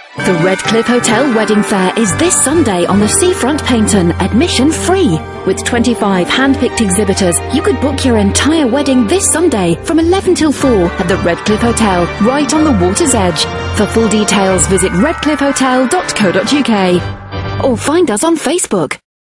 The Redcliffe Hotel Wedding Fair is this Sunday on the seafront Paignton, admission free. With 25 hand-picked exhibitors, you could book your entire wedding this Sunday from 11 till 4 at the Redcliffe Hotel, right on the water's edge. For full details, visit redcliffehotel.co.uk or find us on Facebook.